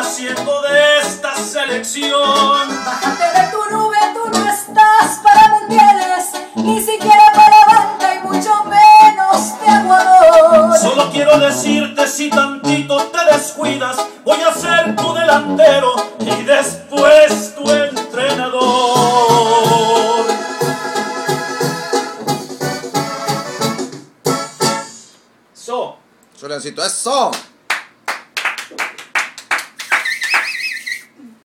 100% de esta selección. Bájate de tu nube, tú no estás para mundiales, ni siquiera para banca y mucho menos de Ecuador. Solo quiero decirte, si tantito te descuidas, voy a ser tu delantero y después tu entrenador. Solencito, eso.